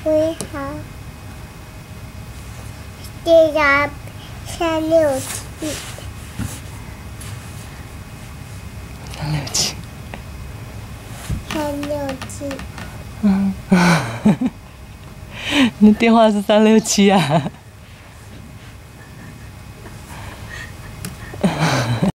你好，这个367。 367。 367。 你的电话是367啊？